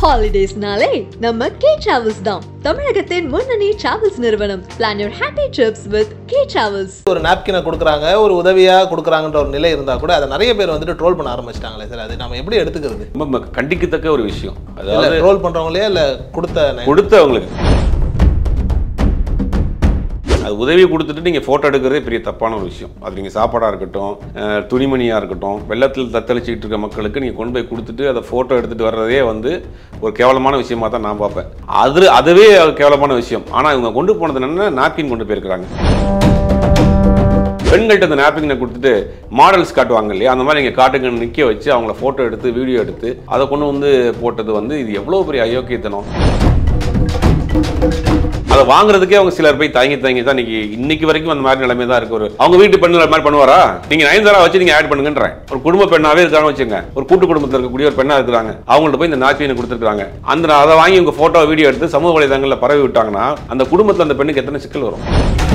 Holidays nale நம்ம K Travels தான் தமிழகத்தின் முன்னணி டிராவல்ஸ் நிறுவனம். Plan your happy trips with K Travels. ஒரு napkin கொடுக்கறாங்க, ஒரு உதவியா கொடுக்கறாங்கன்ற ஒரு நிலை இருந்தா கூட அத நிறைய பேர் வந்துட்டு ட்ரோல் பண்ண ஆரம்பிச்சிட்டாங்களே சார். அது நாம எப்படி எடுத்துக்கிறது? ரொம்ப கண்டிக்கத்தக்க ஒரு விஷயம். அதாவது ட்ரோல் பண்றவங்களே இல்ல கொடுத்தவங்களுக்கு அது உதவி கொடுத்துட்டு நீங்கள் ஃபோட்டோ எடுக்கிறதே பெரிய தப்பான ஒரு விஷயம். அது நீங்கள் சாப்பாடாக இருக்கட்டும், துணிமணியாக இருக்கட்டும், வெள்ளத்தில் தத்தளிச்சிக்கிட்டு இருக்க மக்களுக்கு நீங்கள் கொண்டு போய் கொடுத்துட்டு அதை ஃபோட்டோ எடுத்துகிட்டு வர்றதே வந்து ஒரு கேவலமான விஷயமாக தான் நான் பார்ப்பேன். அதுவே கேவலமான விஷயம். ஆனால் இவங்க கொண்டு போனது என்னென்னா நாப்கின் கொண்டு போயிருக்கிறாங்க. பெண்கள்கிட்ட அந்த நாப்கினை கொடுத்துட்டு மாடல்ஸ் காட்டுவாங்க இல்லையா, அந்த மாதிரி நீங்கள் காட்டுங்க நிற்க வச்சு அவங்கள ஃபோட்டோ எடுத்து வீடியோ எடுத்து அதை கொண்டு வந்து போட்டது வந்து இது எவ்வளோ பெரிய அயோக்கியத்தனம். அதை வாங்குறதுக்கே அவங்க சிலர் போய் தயங்கி தான் இன்னைக்கு வரைக்கும் அந்த மாதிரி நிலைமை தான் இருக்கு. அவங்க வீட்டு பெண்ணு மாதிரி பண்ணுவாரா? நீங்க நயன்தாரா வச்சு நீங்க ஆட் பண்ணுங்கன்றேன். ஒரு குடும்ப பெண்ணாவே இருக்காங்க வச்சுங்க, ஒரு கூட்டு குடும்பத்தில் இருக்கக்கூடிய ஒரு பெண்ணா இருக்கிறாங்க, அவங்கள்ட்ட போய் இந்த நாப்கினை கொடுத்துருக்காங்க. அதை வாங்கி உங்க போட்டோ வீடியோ எடுத்து சமூக வலைதளங்களில் பரவி விட்டாங்கன்னா அந்த குடும்பத்தில் அந்த பெண்ணுக்கு எத்தனை சிக்கல் வரும்?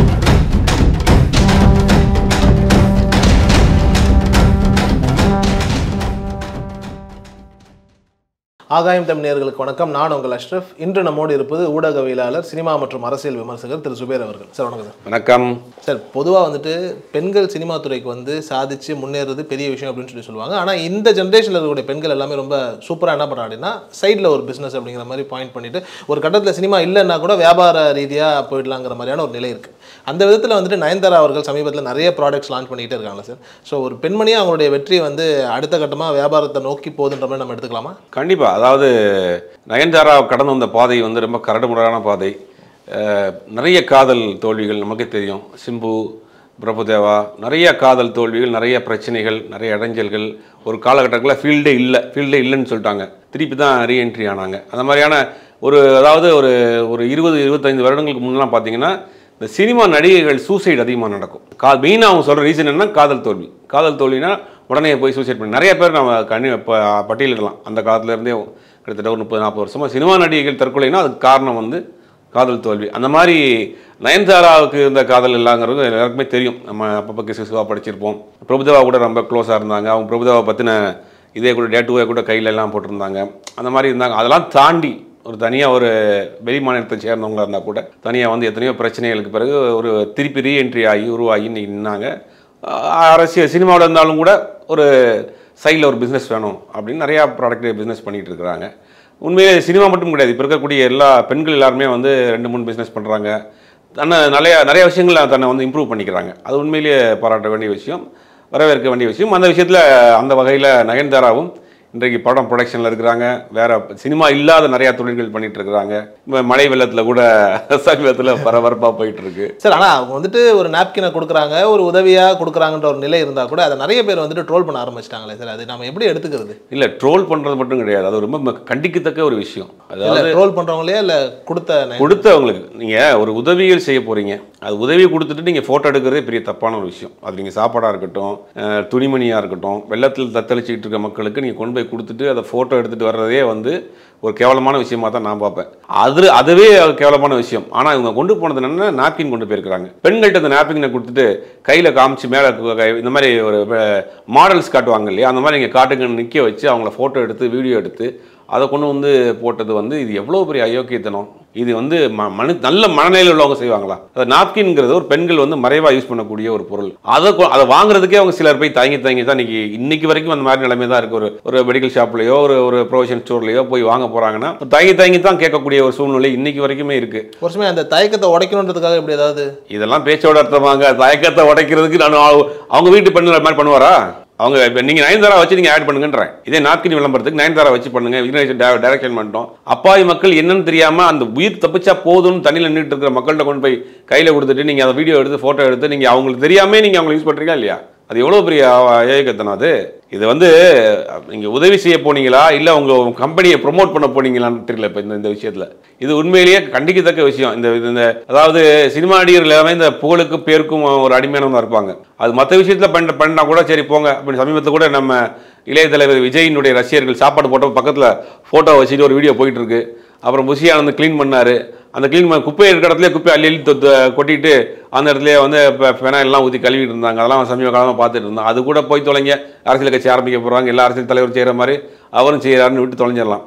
ஆகாயம் தமிழ் நேயர்களுக்கு வணக்கம். நான் உங்கள் அஷ்ரஃப். இன்று நம்மோடு இருப்பது ஊடகவியலாளர், சினிமா மற்றும் அரசியல் விமர்சகர் திரு சுபேர் அவர்கள். சார் வணக்கம் சார். வணக்கம் சார். பொதுவாக வந்துட்டு பெண்கள் சினிமா துறைக்கு வந்து சாதிச்சு முன்னேறது பெரிய விஷயம் அப்படின்னு சொல்லுவாங்க. ஆனால் இந்த ஜென்ரேஷனில் இருக்கக்கூடிய பெண்கள் எல்லாமே ரொம்ப சூப்பராக என்ன பண்ணுறாங்க அப்படின்னா சைடில் ஒரு பிஸ்னஸ் அப்படிங்கிற மாதிரி பாயிண்ட் பண்ணிட்டு ஒரு கட்டத்தில் சினிமா இல்லைன்னா கூட வியாபார ரீதியாக போயிடலாங்கிற மாதிரியான ஒரு நிலை இருக்குது. அந்த விதத்தில் வந்துட்டு நயன்தாரா அவர்கள் சமீபத்தில் நிறைய ப்ராடக்ட்ஸ் லான்ச் பண்ணிகிட்டே இருக்காங்க சார். ஸோ ஒரு பெண்மணியாக அவங்களுடைய வெற்றி வந்து அடுத்த கட்டமாக வியாபாரத்தை நோக்கி போகுதுன்ற மாதிரி நம்ம எடுத்துக்கலாமா? கண்டிப்பாக. அதாவது நயன்தாரா கடந்து வந்த பாதை வந்து ரொம்ப கரடுமுரடான பாதை. நிறைய காதல் தோல்விகள் நமக்கே தெரியும். சிம்பு, பிரபுதேவா, நிறைய காதல் தோல்விகள், நிறைய பிரச்சனைகள், நிறைய இடைஞ்சல்கள். ஒரு காலகட்டத்தில் ஃபீல்டே இல்லைன்னு சொல்லிட்டாங்க. திருப்பி தான் ரீஎன்ட்ரி ஆனாங்க. அந்த மாதிரியான அதாவது ஒரு 20-25 வருடங்களுக்கு முன்னெல்லாம் பார்த்தீங்கன்னா இந்த சினிமா நடிகைகள் சூசைட் அதிகமாக நடக்கும். மெயினாக அவங்க சொல்கிற ரீசன் என்ன? காதல் தோல்வினா உடனே போய் சூசைட் பண்ணி நிறைய பேர் நம்ம பட்டியலிடலாம். அந்த காலத்துலேருந்தே கிட்டத்தட்ட ஒரு 30-40 வருஷமாக சினிமா நடிகைகள் தற்கொலைனா அதுக்கு காரணம் வந்து காதல் தோல்வி. அந்த மாதிரி நயன்தாராவுக்கு இருந்த காதல் இல்லைங்கிறது எல்லாருக்குமே தெரியும். நம்ம அப்பப்போ கிசுவாக படிச்சிருப்போம். பிரபுதேவா கூட ரொம்ப க்ளோஸாக இருந்தாங்க. அவங்க பிரபுதேவா பற்றின இதே கூட டேட்டுவே கூட கையில் எல்லாம் போட்டிருந்தாங்க. அந்த மாதிரி இருந்தாங்க. அதெல்லாம் தாண்டி ஒரு தனியாக ஒரு வெளி மாநிலத்தை சேர்ந்தவங்களாக இருந்தால் கூட தனியாக வந்து எத்தனையோ பிரச்சனைகளுக்கு பிறகு ஒரு திருப்பி ரீஎன்ட்ரி உருவாகி இன்னைக்கு நின்னாங்க. அரசியல் சினிமாவில் இருந்தாலும் கூட ஒரு சைடில் ஒரு பிஸ்னஸ் வேணும் அப்படின்னு நிறையா ப்ராடக்ட் பிஸ்னஸ் பண்ணிகிட்டு இருக்கிறாங்க. உண்மையிலே சினிமா மட்டும் கிடையாது, இப்போ இருக்கக்கூடிய எல்லா பெண்கள் எல்லாருமே வந்து 2-3 பிஸ்னஸ் பண்ணுறாங்க. நிறைய விஷயங்கள் தன்னை வந்து இம்ப்ரூவ் பண்ணிக்கிறாங்க. அது உண்மையிலேயே பாராட்ட வேண்டிய விஷயம், வரவேற்க வேண்டிய விஷயம். அந்த விஷயத்தில் அந்த வகையில் நயன்தாராவும் இன்றைக்கு படம் ப்ரொடக்ஷனில் இருக்கிறாங்க. வேறு சினிமா இல்லாத நிறையா தொழில்கள் பண்ணிகிட்டு இருக்கிறாங்க. இப்போ மழை வெள்ளத்தில் கூட சமீபத்தில் பரபரப்பாக போயிட்டு இருக்கு சார். ஆனால் அவங்க வந்துட்டு ஒரு நாப்கினை கொடுக்குறாங்க, ஒரு உதவியாக கொடுக்குறாங்கன்ற ஒரு நிலை இருந்தால் கூட அதை நிறைய பேர் வந்துட்டு ட்ரோல் பண்ண ஆரம்பிச்சிட்டாங்களே சார். அது நம்ம எப்படி எடுத்துக்கிறது? இல்லை, ட்ரோல் பண்ணுறது மட்டும் கிடையாது, அது ரொம்ப கண்டிக்கத்தக்க ஒரு விஷயம். அதாவது ட்ரோல் பண்ணுறவங்களே இல்லை கொடுத்தவங்களுக்கு நீங்கள் ஒரு உதவிகள் செய்ய போகிறீங்க, அது உதவி கொடுத்துட்டு நீங்கள் ஃபோட்டோ எடுக்கிறதே பெரிய தப்பான ஒரு விஷயம். அது நீங்கள் சாப்பாடாக இருக்கட்டும், துணிமணியாக இருக்கட்டும், வெள்ளத்தில் தத்தளிச்சிக்கிட்டு இருக்க மக்களுக்கு நீங்கள் கொண்டு போய் கொடுத்துட்டு அதை ஃபோட்டோ எடுத்துகிட்டு வர்றதே வந்து ஒரு கேவலமான விஷயமாக தான் நான் பார்ப்பேன். அதுவே கேவலமான விஷயம். ஆனால் இவங்க கொண்டு போனது என்னென்னா நாப்கின் கொண்டு போயிருக்கிறாங்க. பெண்கள்கிட்ட அந்த நாப்கினை கொடுத்துட்டு கையில் காமிச்சு மேலே இந்த மாதிரி ஒரு மாடல்ஸ் காட்டுவாங்க இல்லையா, அந்த மாதிரி நீங்கள் காட்டுங்க நிற்க வச்சு அவங்கள ஃபோட்டோ எடுத்து வீடியோ எடுத்து அதை கொண்டு வந்து போட்டது வந்து இது எவ்வளோ பெரிய அயோக்கியத்தனம். இது வந்து நல்ல மனநிலையில் உள்ளவங்க செய்வாங்களா? அது நாப்கின்ங்கிறது ஒரு பெண்கள் வந்து மறைவாக யூஸ் பண்ணக்கூடிய ஒரு பொருள். அதை வாங்குறதுக்கே அவங்க சிலர் போய் தயங்கி தான் இன்னைக்கு வரைக்கும் அந்த மாதிரி நிலைமை தான் இருக்கு. ஒரு மெடிக்கல் ஷாப்லையோ ஒரு ப்ரொவிஷன் ஸ்டோர்லையோ போய் வாங்க போறாங்கன்னா தயங்கி தான் கேட்கக்கூடிய ஒரு சூழ்நிலை இன்னைக்கு வரைக்குமே இருக்கு. ஒரு சமயம் அந்த தயக்கத்தை உடைக்கணுன்றதுக்காக எப்படி ஏதாவது இதெல்லாம் பேச்சோட அர்த்தமாங்க. தயக்கத்தை உடைக்கிறதுக்கு அவங்க வீட்டு பெண்கள் மாதிரி பண்ணுவாரா? அவங்க நீங்க நயன்தாரா வச்சு நீங்க ஆட் பண்ணுங்கன்றேன். இதே நாப்கின் விளம்பரத்துக்கு நயன்தாரா வச்சு பண்ணுங்க, டைரக்ஷன் பண்ணிட்டோம். அப்பாவி மக்கள் என்னன்னு தெரியாம அந்த உயிர் தப்பிச்சா போதும்னு தண்ணியில் நின்றுட்டு இருக்கிற மக்கள்கிட்ட கொண்டு போய் கையில கொடுத்துட்டு நீங்க அதை வீடியோ எடுத்து போட்டோ எடுத்து நீங்க அவங்களுக்கு தெரியாம நீங்க அவங்க யூஸ் பண்றீங்களா இல்லையா? அது எவ்வளவு பெரிய ஏகத்தனம். அது இது வந்து நீங்க உதவி செய்ய போனீங்களா இல்ல உங்க கம்பெனியை ப்ரொமோட் பண்ண போனீங்களான்னு தெரியல. இப்ப இந்த விஷயத்துல இது உண்மையிலேயே கண்டிக்கத்தக்க விஷயம். இந்த அதாவது சினிமா நடிகர்கள் எல்லாமே இந்த புகழுக்கும் பேருக்கும் ஒரு அடிமையானவங்க இருப்பாங்க. அது மற்ற விஷயத்துல பண்ணா கூட சரி போங்க அப்படின்னு. சமீபத்தில் கூட நம்ம இளைய தலைவர் விஜயினுடைய ரசிகர்கள் சாப்பாடு போட்ட பக்கத்துல போட்டோ வச்சுட்டு ஒரு வீடியோ போயிட்டு இருக்கு. அப்புறம் புஷியானந்த் கிளீன் பண்ணாரு. அந்த கிளீன் குப்பை இருக்கிற இடத்துல குப்பை அள்ளி கொட்டிட்டு அந்த இடத்துல வந்து பெனாயிலாம் ஊற்றி கழுவிட்டு இருந்தாங்க. அதெல்லாம் சமீப காலமாக பார்த்துட்டு இருந்தோம். அது கூட போய் தொலைங்க, அரசியல் கட்சி ஆரம்பிக்க போகிறாங்க, எல்லா அரசியல் தலைவரும் செய்கிற மாதிரி அவரும் செய்கிறாருன்னு விட்டு தொலைஞ்சிடலாம்.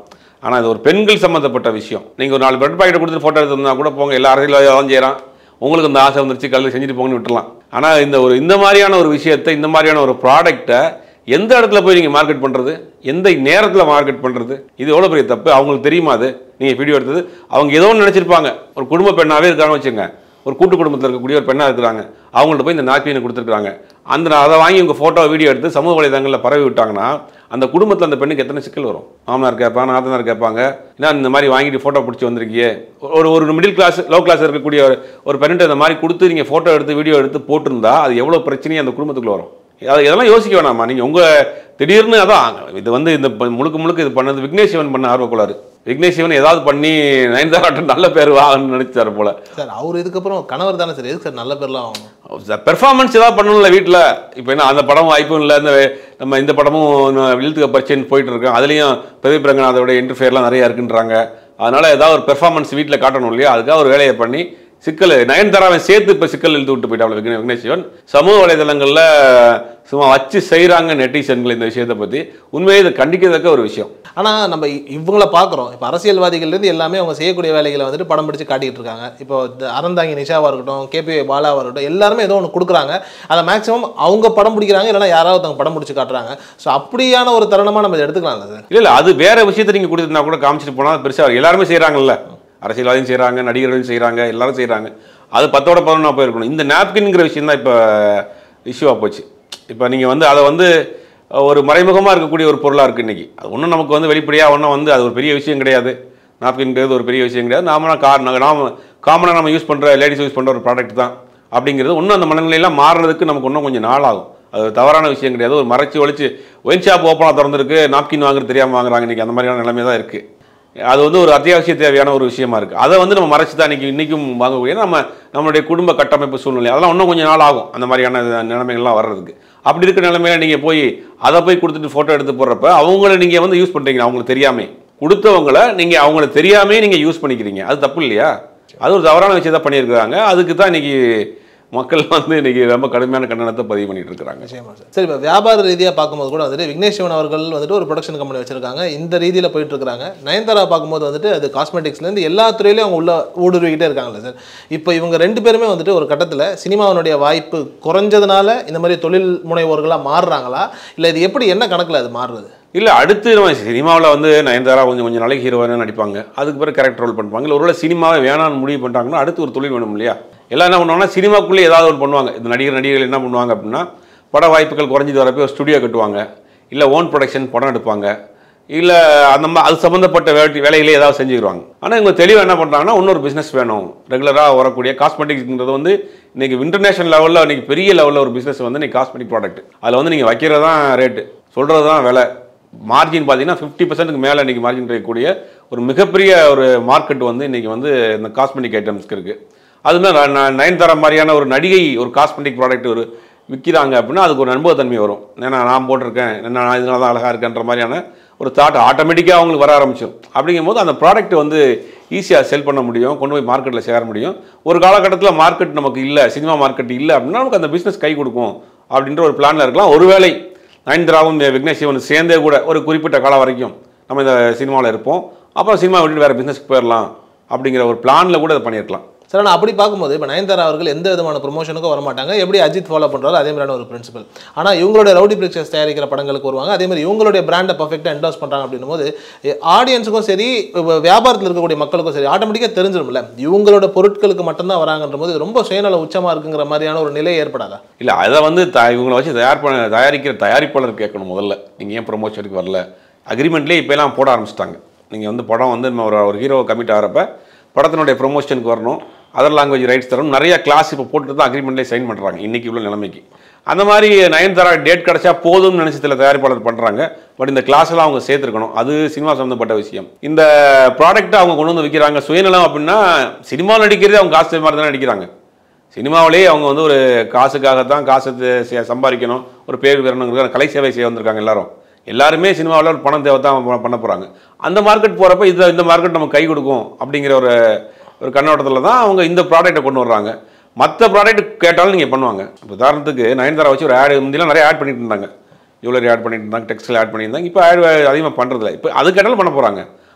ஆனால் இது ஒரு பெண்கள் சம்மந்தப்பட்ட விஷயம். நீங்கள் ஒரு 4 பிரெட் பாக்கெட் கொடுத்துட்டு ஃபோட்டோ எடுத்துருந்தா கூட போங்க, எல்லா அரசியல்வாதியும் செய்கிறான், உங்களுக்கு இந்த ஆசை வந்துருச்சு கல்வி செஞ்சுட்டு போங்கன்னு விட்டுலாம். ஆனால் இந்த மாதிரியான ஒரு விஷயத்தை, இந்த மாதிரியான ஒரு ப்ராடக்ட்டை எந்த இடத்துல போய் நீங்கள் மார்க்கெட் பண்ணுறது, எந்த நேரத்தில் மார்க்கெட் பண்ணுறது, இது எவ்வளோ பெரிய தப்பு. அவங்களுக்கு தெரியுமா அது நீங்கள் வீடியோ எடுத்தது? அவங்க ஏதோ ஒன்று நினச்சிருப்பாங்க. ஒரு குடும்ப பெண்ணாகவே இருக்காங்கன்னு வச்சுங்க, ஒரு கூட்டு குடும்பத்தில் இருக்கக்கூடிய ஒரு பெண்ணாக இருக்கிறாங்க, அவங்கள்ட்ட போய் இந்த நாப்கினை கொடுத்துருக்காங்க. அதை வாங்கி உங்கள் ஃபோட்டோ வீடியோ எடுத்து சமூக வலைதளங்களில் பரவி விட்டாங்கன்னா அந்த குடும்பத்தில் அந்த பெண்ணுக்கு எத்தனை சிக்கல் வரும்? மாமனார் கேட்பாங்க, நாத்தனார் கேட்பாங்க, ஏன்னா இந்த மாதிரி வாங்கிட்டு ஃபோட்டோ பிடிச்சி வந்திருக்கியே. ஒரு மிடில் கிளாஸ், லோ கிளாஸ் இருக்கக்கூடிய ஒரு பெண்ணிட்ட இந்த மாதிரி கொடுத்து நீங்கள் ஃபோட்டோ எடுத்து வீடியோ எடுத்து போட்டிருந்தா அது எவ்வளோ பிரச்சனையும் அந்த குடும்பத்துக்குள்ள வரும். இதெல்லாம் யோசிக்க வேணாமா நீங்கள்? உங்கள் திடீர்னு அதான் இது இந்த முழுக்க இது பண்ணது விக்னேஷ் சிவன் பண்ண ஆர்வக்கோளாறு. விக்னேஷ் சிவன் ஏதாவது பண்ணி நயன்தாராட்ட நல்ல பேர் வாங்கன்னு நினைச்சாரு போல சார். அவர் இதுக்கப்புறம் கணவர் தானே சார், எதுக்கு சார் நல்ல பேர்லாம் ஆகணும்? சார் பெர்ஃபார்மன்ஸ் ஏதாவது பண்ணணும்ல வீட்டில். இப்போ என்ன அந்த படம் வாய்ப்பும் இல்லை, நம்ம இந்த படமும் இழுத்துக்க பரிச்சைன்னு போயிட்டு இருக்கோம், அதுலேயும் பிரதீப் ரங்கநாதோட இன்டர்ஃபியர்லாம் நிறையா இருக்குன்றாங்க. அதனால் ஏதாவது ஒரு பெர்ஃபார்மன்ஸ் வீட்டில் காட்டணும் இல்லையா? அதுக்காக ஒரு வேலையை பண்ணி சிக்கல் நயன்தாராவை சேர்த்து இப்போ சிக்கல் இழுத்து விட்டு போயிட்டாங்க விக்னேஷ் சிவன். சமூக வலைதளங்களில் சும்மா வச்சு செய்கிறாங்க நெட்டிசன்கள் இந்த விஷயத்தை பற்றி. உண்மையை இதை கண்டிக்கத்தக்க ஒரு விஷயம். ஆனால் நம்ம இவங்கள பார்க்குறோம், இப்போ அரசியல்வாதிகள்லேருந்து எல்லாமே அவங்க செய்யக்கூடிய வேலைகளை வந்துட்டு படம் பிடிச்சி காட்டிகிட்டு இருக்காங்க. இப்போ அறந்தாங்கி நிஷாவாக இருக்கட்டும், கேபி பாலாவாக இருக்கட்டும், எல்லாருமே ஏதோ ஒன்று கொடுக்குறாங்க. அதை மேக்ஸிமம் அவங்க படம் பிடிக்கிறாங்க, இல்லைனா யாராவது அவங்க படம் பிடிச்சி காட்டுறாங்க. ஸோ அப்படியான ஒரு தருணமாக நம்ம எடுத்துக்கலாம்ல சார்? இல்லை அது வேறு விஷயத்தை நீங்கள் கொடுத்துருந்தா கூட காமிச்சிட்டு போனால் பெருசாக எல்லாருமே செய்கிறாங்கல்ல. அரசியல்வாதியும் செய்கிறாங்க, நடிகர்களும் செய்கிறாங்க, எல்லாரும் செய்கிறாங்க. அது 10ஓட 11 போயிருக்கணும். இந்த நாப்கின்ங்கிற விஷயம் தான் இப்போ இஷ்யூவாக போச்சு. இப்போ நீங்கள் அதை ஒரு மறைமுகமாக இருக்கக்கூடிய ஒரு பொருளாக இருக்குது இன்றைக்கி. அது ஒன்றும் நமக்கு வெளிப்படையாக ஒன்றும் அது ஒரு பெரிய விஷயம் கிடையாது. நாப்கின்ங்கிறது ஒரு பெரிய விஷயம் கிடையாது. நாம் காமனாக நம்ம யூஸ் பண்ணுற, லேடிஸ் யூஸ் பண்ணுற ஒரு ப்ராடக்ட் தான். அப்படிங்கிறது ஒன்றும் அந்த மனநிலையெல்லாம் மாறுறதுக்கு நமக்கு இன்னும் கொஞ்சம் நாள் ஆகும். அது தவறான விஷயம் கிடையாது. ஒரு மறைச்சி ஒழிச்சு ஒயின் ஷாப் ஓப்பனாக திறந்துருக்கு, நாப்கின் வாங்குறது தெரியாமல் வாங்குறாங்க இன்றைக்கி. அந்த மாதிரியான நிலைமை தான் இருக்குது. அது ஒரு அத்தியாவசிய தேவையான ஒரு விஷயமா இருக்குது. அதை நம்ம மறைச்சி தான் இன்றைக்கும் வாங்கக்கூடிய நம்மளுடைய குடும்ப கட்டமைப்பு சூழ்நிலை அதெல்லாம் இன்னும் கொஞ்சம் நாள் ஆகும் அந்த மாதிரியான நிலைமைகள்லாம் வர்றதுக்கு. அப்படி இருக்கிற நிலைமையில நீங்கள் அதை போய் கொடுத்துட்டு ஃபோட்டோ எடுத்து போடுறப்ப அவங்கள நீங்கள் யூஸ் பண்ணுறீங்க. அவங்களுக்கு தெரியாமல் கொடுத்தவங்கள அவங்களுக்கு தெரியாமே நீங்கள் யூஸ் பண்ணிக்கிறீங்க. அது தப்பு இல்லையா? அது ஒரு தவறான விஷயத்தை பண்ணியிருக்கிறாங்க. அதுக்கு தான் இன்றைக்கி மக்கள் இன்றைக்கி ரொம்ப கடுமையான கண்டனத்தை பதிவு பண்ணிட்டு இருக்கிறாங்க. சரி, இப்போ வியாபார ரீதியாக பார்க்கும்போது கூட விக்னேஷ் சிவன் அவர்கள் ஒரு ப்ரொடக்ஷன் கம்பெனி வச்சிருக்காங்க, இந்த ரீதியில் போயிட்டு இருக்காங்க. நயன்தாரா பார்க்கும்போது அது காஸ்மெட்டிக்ஸ்லேருந்து எல்லா துறையிலையும் அவங்க உள்ள ஊடுருவிக்கிட்டே இருக்காங்கல்ல சார். இப்போ இவங்க 2 பேருமே ஒரு கட்டத்தில் சினிமாவினுடைய வாய்ப்பு குறைஞ்சதுனால இந்த மாதிரி தொழில் முனைவோர்களாக மாறுறாங்களா, இல்லை இது எப்படி, என்ன கணக்கில் அது மாறுறது? இல்லை, அடுத்து நம்ம சினிமாவில் நயன்தாரா கொஞ்சம் நாளைக்கு ஹீரோவாக நடிப்பாங்க, அதுக்கு பிறகு கேரக்டர் ரோல் பண்ணுவாங்க. இல்லை ஒருவேளை சினிமாவை வேணான்னு முடிவு பண்ணிட்டாங்கன்னா அடுத்து ஒரு தொழில் வேணும் இல்லையா? எல்லாம் என்ன பண்ணுவாங்கன்னா சினிமாக்குள்ளே ஏதாவது ஒன்று பண்ணுவாங்க. இந்த நடிகர்கள் என்ன பண்ணுவாங்க அப்படின்னா, பட வாய்ப்புகள் குறைஞ்சிட்டு வரப்போ ஒரு ஸ்டுடியோ கட்டுவாங்க, இல்லை ஓன் ப்ரொடக்ஷன் படம் எடுப்பாங்க, இல்லை அது சம்மந்தப்பட்ட வேலையிலே ஏதாவது செஞ்சுக்கிடுவாங்க. ஆனால் இவங்க தெளிவாக என்ன பண்ணுறாங்கன்னா இன்னொரு பிஸ்னஸ் வேணும். ரெகுலராக வரக்கூடிய காஸ்மெட்டிக்ஸ்ங்கிறது இன்றைக்கி இன்டர்நேஷனல் லெவலில் இன்றைக்கி பெரிய லெவலில் ஒரு பிஸ்னஸ் இன்றைக்கி காஸ்மெட்டிக் ப்ராடக்ட். அதில் நீங்கள் வைக்கிறது தான் ரேட்டு, சொல்கிறது தான் விலை. மார்ஜின் பார்த்தீங்கன்னா 50%க்கு மேலே இன்றைக்கி மார்ஜின் இருக்கக்கூடிய ஒரு மிகப்பெரிய ஒரு மார்க்கெட் இன்றைக்கி இந்த காஸ்மெட்டிக் ஐட்டம்ஸ்க்கு இருக்குது. அதுமாதிரி நயன்தாரா மாதிரியான ஒரு நடிகை ஒரு காஸ்மெட்டிக் ப்ராடக்ட் விற்கிறாங்க அப்படின்னா அதுக்கு ஒரு நம்பகத்தன்மை வரும். ஏன்னா நான் போட்டிருக்கேன், நான் இதனால தான் அழகாக இருக்கேன்ற மாதிரியான ஒரு தாட் ஆட்டோமேட்டிக்காக அவங்களுக்கு வர ஆரம்பிச்சிடும். அப்படிங்கும்போது அந்த ப்ராடக்ட் ஈஸியாக செல் பண்ண முடியும், கொண்டு போய் மார்க்கெட்டில் சேர முடியும். ஒரு காலகட்டத்தில் மார்க்கெட் நமக்கு இல்லை, சினிமா மார்க்கெட் இல்லை அப்படின்னா நமக்கு அந்த பிஸ்னஸ் கை கொடுக்கும் அப்படின்ற ஒரு பிளானில் இருக்கலாம். ஒருவேளை நயன்தாராவும் விக்னேஷ் சிவன் சேர்ந்தே கூட ஒரு குறிப்பிட்ட காலம் வரைக்கும் நம்ம இந்த சினிமாவில் இருப்போம், அப்புறம் சினிமா விட்டுட்டு வேறு பிஸ்னஸ்க்கு போயிடலாம் அப்படிங்கிற ஒரு பிளானில் கூட அதை பண்ணியிருக்கலாம். சார், நான் அப்படி பார்க்கும்போது இப்போ நயன்தாரா அவர்கள் எந்த விதமான ப்ரொமோஷனுக்கும் வரமாட்டாங்க. எப்படி அஜித் ஃபாலோ பண்ணுறாரோ அதே மாதிரியான ஒரு பிரின்சிபல். ஆனால் இவங்களுடைய ரவுடி பிக்சர்ஸ் தயாரிக்கிற படங்களுக்கு வருவாங்க, அதே மாதிரி இவங்களுடைய பிராண்டை பர்ஃபெக்டாக என்டோஸ் பண்ணுறாங்க. அப்படின்னும் போது ஆடியன்ஸுக்கும் சரி, வியாபாரத்தில் இருக்கக்கூடிய மக்களுக்கும் சரி ஆட்டோமேட்டிக்காக தெரிஞ்சிடும்ல இவங்களோட பொருட்களுக்கு மட்டும்தான் வராங்கன்ற போது ரொம்ப சுயநல உச்சமாக இருக்குங்கிற மாதிரியான ஒரு நிலை ஏற்படாதா? இல்லை, அதை இவங்களை வச்சு தயாரிக்கிற தயாரிப்பாளர் கேட்கணும் முதல்ல, நீங்கள் ஏன் ப்ரொமோஷனுக்கு வரல? அக்ரிமெண்ட்லேயே இப்போலாம் போட ஆரம்பிச்சிட்டாங்க. நீங்கள் படம் ஒரு ஹீரோ கமிட் ஆகிறப்ப படத்தினுடைய ப்ரொமோஷனுக்கு வரணும், அதர் லாங்குவேஜ் ரைட்ஸ் தரணும், நிறைய கிளாஸ் இப்போ போட்டு தான் அக்ரிமெண்ட்லேயே சைன் பண்ணுறாங்க இன்றைக்கி உள்ள நிலைமைக்கு. அந்த மாதிரி நயன்தாரா டேட் கிடச்சா போதும்னு நினச்சி சில தயாரிப்பாளர் பண்ணுறாங்க. பட் இந்த கிளாஸ்லாம் அவங்க சேர்த்துருக்கணும், அது சினிமா சம்மந்தப்பட்ட விஷயம். இந்த ப்ராடக்ட்டை அவங்க கொண்டு விற்கிறாங்க. சுயநலம் அப்படின்னா சினிமா நடிக்கிறதே அவங்க காசு மாதிரி தான் நடிக்கிறாங்க. சினிமாவிலேயே அவங்க ஒரு காசுக்காகத்தான், காசு சம்பாதிக்கணும், ஒரு பேர் பெறணுங்கிற கலை சேவை செய்ய வந்திருக்காங்க எல்லாருமே சினிமாவில் ஒரு பணம் தேவை தான் பண்ண போகிறாங்க. அந்த மார்க்கெட் போகிறப்ப இந்த மார்க்கெட் நமக்கு கை கொடுக்கும் அப்படிங்கிற ஒரு கண்ணோட்டத்தில் தான் அவங்க இந்த ப்ராடக்ட்டை கொண்டு வர்றாங்க. மற்ற ப்ராடக்ட் கேட்டாலும் நீங்கள் பண்ணுவாங்க. உதாரணத்துக்கு நயன்தாரா வச்சு ஒரு ஆட் முந்திலாம் நிறைய ஆட் பண்ணிட்டு இருந்தாங்க, ஜுவல்லரி ஆட் பண்ணிட்டு இருந்தாங்க, டெக்ஸ்டைல் ஆட் பண்ணியிருந்தாங்க. இப்போ ஆட் அதிகமாக பண்ணுறதில்ல. இப்போ அது கேட்டாலும் பண்ண போகிறாங்க.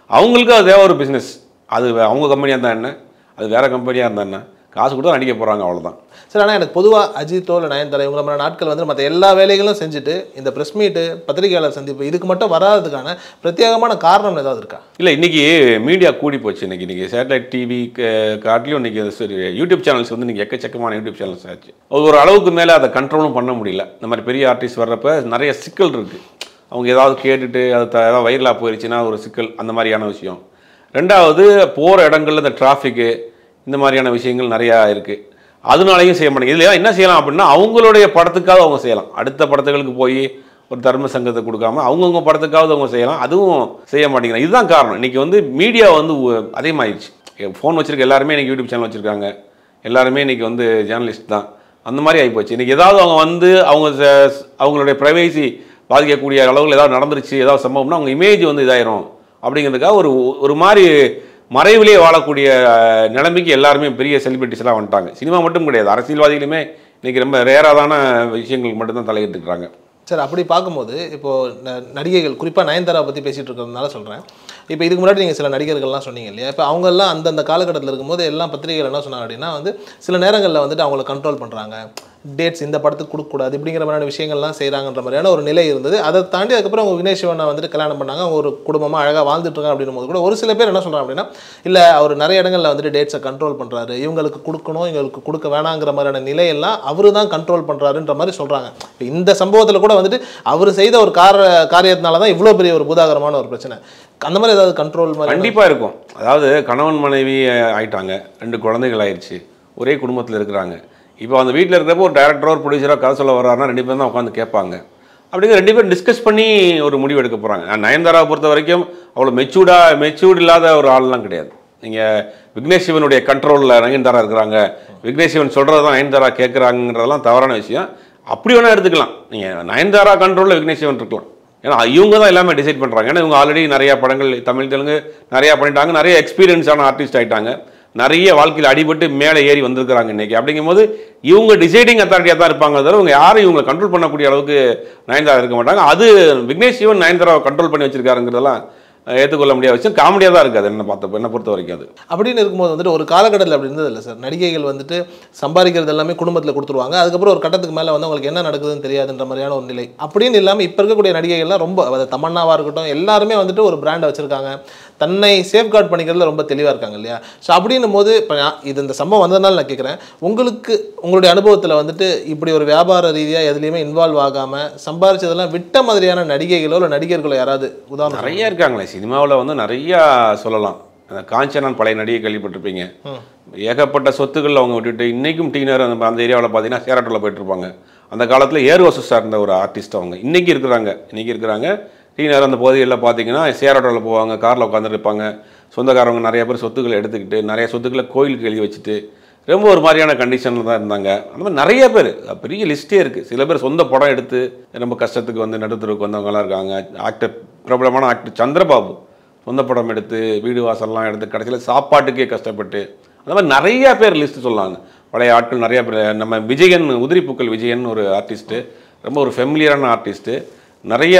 அவங்களுக்கு அது ஒரு பிஸ்னஸ். அது அவங்க கம்பெனியாக இருந்தால் என்ன, அது வேறு கம்பெனியாக இருந்தால் என்ன, காசு கொடுத்தா நடிக்க போகிறாங்க, அவ்வளோதான். சார் ஆனால் எனக்கு பொதுவாக அஜித்தோ இல்லை நயன்தாரா இவங்க நம்ம நாட்கள் வந்து மற்ற எல்லா வேலைகளும் செஞ்சுட்டு இந்த ப்ரெஸ் மீட்டு பத்திரிகையாளர் சந்திப்பு இதுக்கு மட்டும் வராததுக்கான பிரத்யேகமான காரணம் ஏதாவது இருக்கா? இல்லை, இன்றைக்கி மீடியா கூடி போச்சு. இன்றைக்கி சேட்டலைட் டிவி காட்டிலையும் இன்றைக்கி யூடியூப் சேனல்ஸ் வந்து இன்றைக்கி எக்கச்சக்கமான யூடியூப் சேனல்ஸ் ஆச்சு. ஒரு அளவுக்கு மேலே அதை கண்ட்ரோலும் பண்ண முடியல. இந்த மாதிரி பெரிய ஆர்டிஸ்ட் வர்றப்ப நிறைய சிக்கல் இருக்குது. அவங்க ஏதாவது கேட்டுட்டு அது ஏதாவது வைரலாக போயிடுச்சுன்னா ஒரு சிக்கல், அந்த மாதிரியான விஷயம். ரெண்டாவது, போகிற இடங்களில் இந்த டிராஃபிக்கு இந்த மாதிரியான விஷயங்கள் நிறையா இருக்குது. அதனாலையும் செய்ய மாட்டேங்க. இதில் என்ன செய்யலாம் அப்படின்னா, அவங்களுடைய படத்துக்காக அவங்க செய்யலாம். அடுத்த படத்துகளுக்கு போய் ஒரு தர்ம சங்கத்தை கொடுக்காம அவங்கவுங்க படத்துக்காவது அவங்க செய்யலாம். அதுவும் செய்ய மாட்டேங்கிறாங்க. இதுதான் காரணம். இன்றைக்கி வந்து மீடியா வந்து அதிகமாகிடுச்சு. ஃபோன் வச்சுருக்க எல்லாருமே இன்றைக்கி யூடியூப் சேனல் வச்சுருக்காங்க. எல்லாருமே இன்றைக்கி வந்து ஜேர்னலிஸ்ட் தான். அந்த மாதிரி ஆகிப்போச்சு. இன்றைக்கி ஏதாவது அவங்க வந்து அவங்களுடைய ப்ரைவேசி பாதிக்கக்கூடிய அளவில் ஏதாவது நடந்துருச்சு, ஏதாவது சம்பவம்னா அவங்க இமேஜ் வந்து இதாயிரும் அப்படிங்கிறதுக்காக ஒரு மாதிரி மறைவிலேயே வாழக்கூடிய நிலைமைக்கு எல்லாருமே பெரிய செலிபிரிட்டிஸ்லாம் வந்துட்டாங்க. சினிமா மட்டும் கிடையாது, அரசியல்வாதிகளுமே இன்றைக்கி ரொம்ப ரேராதான விஷயங்களுக்கு மட்டும்தான் தலையிட்டுருக்காங்க. சார், அப்படி பார்க்கும்போது இப்போது நடிகைகள் குறிப்பாக நயன்தாரா பற்றி பேசிகிட்டு இருக்கிறதுனால சொல்கிறேன். இப்போ இதுக்கு முன்னாடி நீங்கள் சில நடிகர்கள்லாம் சொன்னீங்க இல்லையா? இப்போ அவங்கெல்லாம் அந்தந்த காலகட்டத்தில் இருக்கும்போது எல்லாம் பத்திரிகைகள் என்ன சொன்னாங்க அப்படின்னா வந்து சில நேரங்களில் வந்துட்டு அவங்கள கண்ட்ரோல் பண்ணுறாங்க, டேட்ஸ் இந்த படத்துக்கு கொடுக்கக்கூடாது இப்படிங்கிற மாதிரியான விஷயங்கள்லாம் செய்கிறாங்கன்ற மாதிரியான ஒரு நிலை இருந்தது. அதை தாண்டி அதுக்கப்புறம் அவங்க விக்னேஷ் சிவனை வந்துட்டு கல்யாணம் பண்ணாங்க. அவங்க ஒரு குடும்பமாக அழகாக வாழ்ந்துட்டுருக்காங்க அப்படின்னும் போது கூட ஒரு சில பேர் என்ன சொல்கிறாங்க அப்படின்னா, இல்லை அவர் நிறைய இடங்களில் வந்துட்டு டேட்ஸை கண்ட்ரோல் பண்ணுறாரு, இவங்களுக்கு கொடுக்கணும் இவங்களுக்கு கொடுக்க வேணாங்கிற மாதிரியான நிலையெல்லாம் அவர் தான் கண்ட்ரோல் பண்ணுறாருன்ற மாதிரி சொல்கிறாங்க. இப்போ இந்த சம்பவத்தில் கூட வந்துட்டு அவர் செய்த ஒரு காரியத்தினால தான் இவ்வளோ பெரிய ஒரு பூதாகரமான ஒரு பிரச்சனை. அந்த மாதிரி ஏதாவது கண்ட்ரோல் மாதிரி கண்டிப்பாக இருக்கும். அதாவது கணவன் மனைவி ஆயிட்டாங்க, 2 குழந்தைகள் ஆயிடுச்சு, ஒரே குடும்பத்தில் இருக்கிறாங்க. இப்போ அந்த வீட்டில் இருக்கிறப்போ ஒரு டைரக்டரோ ஒரு ப்ரொடியூசரோ கதை சொல்ல வர்றாருன்னா 2 பேரும் தான் உட்காந்து கேட்பாங்க. அப்படிங்கிற 2 பேரும் டிஸ்கஸ் பண்ணி ஒரு முடிவு எடுக்க போகிறாங்க. நயன்தாராவை பொறுத்த வரைக்கும் அவ்வளோ மெச்சூர்ட் இல்லாத ஒரு ஆள்லாம் கிடையாது. நீங்கள் விக்னேஷ் சிவனுடைய கண்ட்ரோலில் நயன்தாரா இருக்கிறாங்க, விக்னேஷ் சிவன் சொல்கிறது தான் நயன்தாரா கேட்குறாங்கிறதெல்லாம் தவறான விஷயம். அப்படி வேணால் எடுத்துக்கலாம். நீங்கள் நயன்தாரா கண்ட்ரோலில் விக்னேஷ் சிவன் இருக்கலாம். ஏன்னா இவங்க தான் எல்லாமே டிசைட் பண்ணுறாங்க. ஏன்னா இவங்க ஆல்ரெடி நிறையா படங்கள் தமிழ் தெலுங்கு நிறையா பண்ணிட்டாங்க, நிறைய எக்ஸ்பீரியன்ஸான ஆர்டிஸ்ட் ஆகிட்டாங்க, நிறைய வாழ்க்கையில் அடிபட்டு மேலே ஏறி வந்திருக்கிறாங்க இன்றைக்கி. அப்படிங்கும்போது இவங்க டிசைடிங் அத்தாரிட்டியாக தான் இருப்பாங்க. தவிர இவங்க யாரும் இவங்களை கண்ட்ரோல் பண்ணக்கூடிய அளவுக்கு நயன்தாரா இருக்க மாட்டாங்க. அது விக்னேஷ் சிவன் நயன்தாராவை கண்ட்ரோல் பண்ணி வச்சிருக்காருங்கிறதெல்லாம் ஏற்றுக்கொள்ள முடியாத விஷயம். காமெடியாக தான் இருக்காது என்ன பொறுத்த வரைக்கும். அது அப்படின்னு இருக்கும்போது வந்துட்டு ஒரு காலகட்டத்தில் அப்படி இருந்தது இல்லை சார். நடிகைகள் வந்துட்டு சம்பாதிக்கிறது எல்லாமே குடும்பத்தில் கொடுத்துருவாங்க, அதுக்கப்புறம் ஒரு கட்டத்துக்கு மேலே வந்து அவங்களுக்கு என்ன நடக்குதுன்னு தெரியாதுன்ற மாதிரியான ஒரு நிலை. அப்படின்னு இல்லாமல் இப்போ இருக்கக்கூடிய நடிகைகள்லாம் ரொம்ப தமன்னாவாக இருக்கட்டும் எல்லாருமே வந்துட்டு ஒரு பிராண்டை வச்சுருக்காங்க, தன்னை சேஃப்கார்ட் பண்ணிக்கிறதுல ரொம்ப தெளிவாக இருக்காங்க இல்லையா? ஸோ அப்படின்னும் போது இப்போ இது இந்த சம்பவம் வந்ததுனால நான் கேட்குறேன், உங்களுடைய அனுபவத்தில் வந்துட்டு இப்படி ஒரு வியாபார ரீதியாக எதுலேயுமே இன்வால்வ் ஆகாமல் சம்பாதிச்சதெல்லாம் விட்ட மாதிரியான நடிகைகளோ இல்லை நடிகர்களோ யாராவது உதாரணம்? நிறைய இருக்காங்களே சினிமாவில் வந்து நிறையா சொல்லலாம். காஞ்சனான் பழைய நடிகை கேள்விப்பட்டிருப்பீங்க. ஏகப்பட்ட சொத்துக்கள் அவங்க விட்டுட்டு இன்றைக்கும் டீனர் அந்த ஏரியாவில் பார்த்தீங்கன்னா சேராட்டோவில் போயிட்டுருப்பாங்க. அந்த காலத்தில் ஏர் ஹோஸ்டஸாக இருந்த ஒரு ஆர்டிஸ்ட் அவங்க இன்றைக்கி இருக்கிறாங்க. டீனர் அந்த பகுதிகளில் பார்த்தீங்கன்னா சேராட்டோவில் போவாங்க, காரில் உட்காந்துருப்பாங்க. சொந்தக்காரவங்க நிறைய பேர் சொத்துக்களை எடுத்துக்கிட்டு நிறைய சொத்துக்களை கோயிலுக்கு எழுதி வச்சுட்டு ரொம்ப ஒரு மாதிரியான கண்டிஷனில் தான் இருந்தாங்க. அந்த மாதிரி நிறைய பேர், பெரிய லிஸ்ட்டே இருக்குது. சில பேர் சொந்த படம் எடுத்து ரொம்ப கஷ்டத்துக்கு வந்து நடுத்தருக்கு வந்தவங்களாம் இருக்காங்க. பிரபலமான ஆக்டர் சந்திரபாபு சொந்த படம் எடுத்து வீடு வாசல்லாம் எடுத்து கடைசியில் சாப்பாட்டுக்கே கஷ்டப்பட்டு அந்த மாதிரி நிறையா பேர் லிஸ்ட்டு சொல்லலாங்க. பழைய ஆட்கள் நிறையா பேர். நம்ம விஜயன், உதிரிப்பூக்கள் விஜயன் ஒரு ஆர்டிஸ்ட்டு, ரொம்ப ஒரு ஃபெமிலியரான ஆர்டிஸ்ட்டு, நிறைய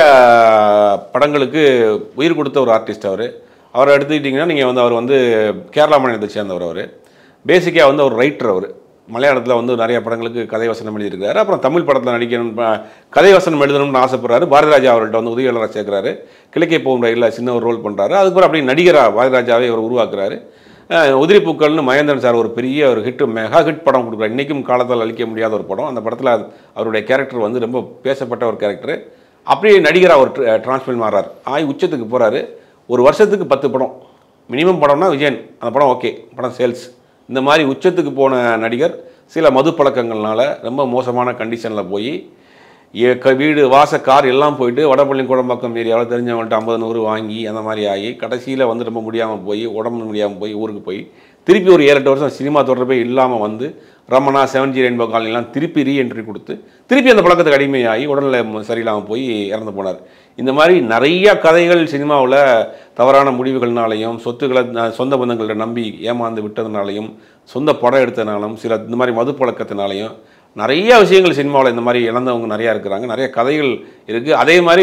படங்களுக்கு உயிர் கொடுத்த ஒரு ஆர்டிஸ்ட். அவரை எடுத்துக்கிட்டிங்கன்னா நீங்கள் வந்து அவர் வந்து கேரளா மாநிலத்தை சேர்ந்தவர். அவர் பேசிக்காக வந்து ஒரு ரைட்டர். அவர் மலையாளத்தில் வந்து நிறைய படங்களுக்கு கதை வசனம் எழுதியிருக்கிறாரு. அப்புறம் தமிழ் படத்தில் நடிக்கணும், கதை வசனம் எழுதணும்னு ஆசைப்படுறாரு. பாரதிராஜா அவர்கிட்ட வந்து உதவியாளராக சேர்க்குறாரு. கிழக்கே போகும் ரயிலில் சின்ன ஒரு ரோல் பண்ணுறாரு. அதுக்கப்புறம் அப்படி நடிகராக பாரதிராஜாவே அவர் உருவாக்குறாரு. உதிரிப்பூக்கள்னு மகேந்திரன் சார் ஒரு பெரிய ஒரு மெகா ஹிட் படம் கொடுக்குறாரு. இன்றைக்கும் காலத்தில் அழிக்க முடியாத ஒரு படம். அந்த படத்தில் அவருடைய கேரக்டர் வந்து ரொம்ப பேசப்பட்ட ஒரு கேரக்டர். அப்படியே நடிகராக அவர் டிரான்ஸ்ஃபர் மாறார், உச்சத்துக்கு போகிறாரு. ஒரு வருஷத்துக்கு 10 படம் மினிமம் படம்னா விஜயன் அந்த படம் ஓகே, படம் சேல்ஸ். இந்த மாதிரி உச்சத்துக்கு போன நடிகர் சில மது பழக்கங்கள்னால ரொம்ப மோசமான கண்டிஷனில் போய் வீடு கார் எல்லாம் போயிட்டு வடபள்ளி குடம்பாக்கம் ஏரியாவில் தெரிஞ்சவங்கள்ட்ட 50-100 வாங்கி அந்த மாதிரி ஆகி கடைசியில் வந்து ரொம்ப முடியாமல் போய் உடம்பு முடியாமல் போய் ஊருக்கு போய் திருப்பி ஒரு 7-8 வருஷம் சினிமா தொடர்பே இல்லாமல் வந்து ரமணா 7G ரெயின்போ காலனிலாம் திருப்பி ரீஎன்ட்ரி கொடுத்து திருப்பி அந்த பழக்கத்துக்கு அடிமையாகி உடலில் சரியில்லாமல் போய் இறந்து போனார். இந்த மாதிரி நிறையா கதைகள் சினிமாவில் தவறான முடிவுகள்னாலையும் சொத்துக்களை சொந்த பந்தங்களை நம்பி ஏமாந்து விட்டதுனாலையும் சொந்த படம் எடுத்ததுனாலும் சில இந்த மாதிரி மது பழக்கத்தினாலையும் நிறைய விஷயங்கள் சினிமாவில் இந்த மாதிரி இழந்தவங்க நிறையா இருக்கிறாங்க. நிறைய கதைகள் இருக்குது. அதே மாதிரி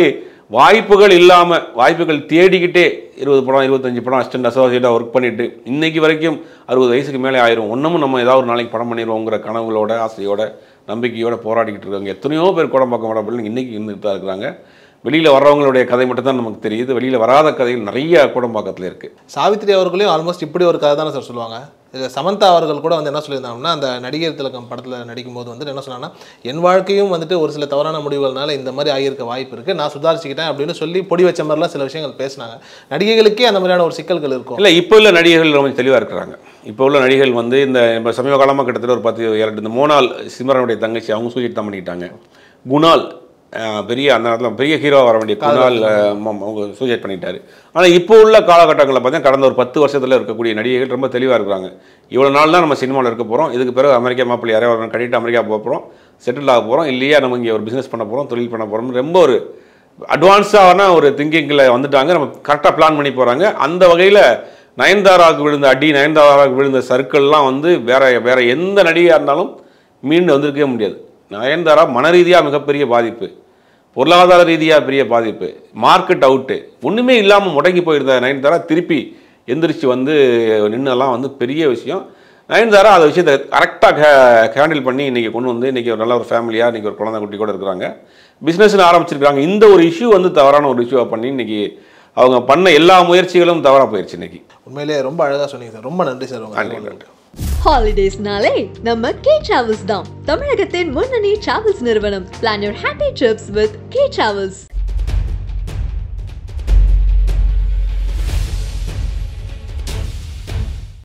வாய்ப்புகள் இல்லாமல் வாய்ப்புகள் தேடிக்கிட்டே 20 படம் 25 படம் அசிஸ்டன்ட் அசோசியேட்டாக ஒர்க் பண்ணிவிட்டு இன்றைக்கி வரைக்கும் 60 வயசுக்கு மேலே ஆயிரும் ஒன்றும் நம்ம ஏதாவது ஒரு நாளைக்கு படம் பண்ணிடுவோங்கிற கனவுகளோட ஆசையோட நம்பிக்கையோட போராடிக்கிட்டு இருக்காங்க. எத்தனையோ பேர் கோடம்பாக்கம் படம் பண்ணி இன்றைக்கி இருந்துகிட்டு தான் இருக்கிறாங்க. வெளியில் வர்றவங்களுடைய கதை மட்டும் தான் நமக்கு தெரியுது. வெளியில் வராத கதைகள் நிறைய கோடம்பாக்கத்தில் இருக்குது. சாவித்ரி அவர்களையும் ஆல்மோஸ்ட் இப்படி ஒரு கதை தானே சார் சொல்லுவாங்க. இதில் சமந்தா அவர்கள் கூட வந்து என்ன சொல்லியிருந்தாங்கன்னா, அந்த நடிகர் திலகம் படத்தில் நடிக்கும்போது வந்துட்டு என்ன சொன்னாங்கன்னா, என் வாழ்க்கையும் வந்துட்டு ஒரு சில தவறான முடிவுகள்னால இந்த மாதிரி ஆகியிருக்க வாய்ப்பு இருக்குது, நான் சுதாரிச்சுக்கிட்டேன் அப்படின்னு சொல்லி பொடி வச்ச மாதிரிலாம் சில விஷயங்கள் பேசினாங்க. நடிகைகளுக்கே அந்த மாதிரியான ஒரு சிக்கல்கள் இருக்கும். இல்லை, இப்போ உள்ள நடிகைகள் ரொம்ப தெளிவாக இருக்கிறாங்க. இப்போ உள்ள நடிகைகள் வந்து இந்த சமீப காலமாக கிட்டத்தட்ட ஒரு 10 இந்த மோனால் சிம்ரனுடைய தங்கச்சி அவங்க சூசைட் தான் பண்ணிக்கிட்டாங்க. குணால் பெரிய அந்த நேரத்தில் பெரிய ஹீரோவாக வர வேண்டிய குணால் அவங்க சூசைட் பண்ணிட்டாரு. ஆனால் இப்போ உள்ள காலகட்டங்களில் பார்த்தீங்கன்னா கடந்த ஒரு 10 வருஷத்தில் இருக்கக்கூடிய நடிகைகள் ரொம்ப தெளிவாக இருக்கிறாங்க. இவ்வளோ நாள் தான் நம்ம சினிமாவில் இருக்க போகிறோம், இதுக்கு பிறகு அமெரிக்கா மாப்பிள்ளை யாரையா கட்டிட்டு அமெரிக்கா போக போகிறோம், செட்டில் ஆக போகிறோம், இல்லையா நம்ம இங்கே ஒரு பிஸ்னஸ் பண்ண போகிறோம், தொழில் பண்ண போகிறோம், ரொம்ப ஒரு அட்வான்ஸான ஒரு திங்கிங்கில் வந்துட்டாங்க. நம்ம கரெக்டாக பிளான் பண்ணி போகிறாங்க. அந்த வகையில் நயன்தாராவுக்கு விழுந்த அடி, நயன்தாராவுக்கு விழுந்த சர்க்கிள்லாம் வந்து வேற எந்த நடிகையாக இருந்தாலும் மீண்டு வந்திருக்கவே முடியாது. நயன்தாரா மன ரீதியாக மிகப்பெரிய பாதிப்பு, பொருளாதார ரீதியாக பெரிய பாதிப்பு, மார்க்கெட் அவுட்டு, ஒன்றுமே இல்லாமல் முடங்கி போயிருந்த நயன்தாரா திருப்பி எந்திரிச்சு வந்து நின்னெல்லாம் வந்து பெரிய விஷயம். நயன்தாரா அந்த விஷயத்தை கரெக்டாக ஹேண்டில் பண்ணி இன்றைக்கி கொண்டு வந்து இன்றைக்கி ஒரு நல்ல ஒரு ஃபேமிலியாக இன்றைக்கி ஒரு குழந்தை குட்டி கூட இருக்கிறாங்க, பிஸ்னஸ்ன்னு ஆரம்பிச்சிருக்காங்க. இந்த ஒரு இஷ்யூ வந்து தவறான ஒரு இஷ்யூவாக பண்ணி இன்றைக்கி அவங்க பண்ண எல்லா முயற்சிகளும் தவறாக போயிடுச்சு. இன்றைக்கி உண்மையிலேயே ரொம்ப அழகாக சொன்னீங்க சார். ரொம்ப நன்றி சார். நன்றி. ஹாலிடேஸ்னாலே நம்ம கே டிராவல்ஸ் தான் தமிழகத்தின் முன்னணி டிராவல்ஸ் நிறுவனம். Plan your happy trips with K travels.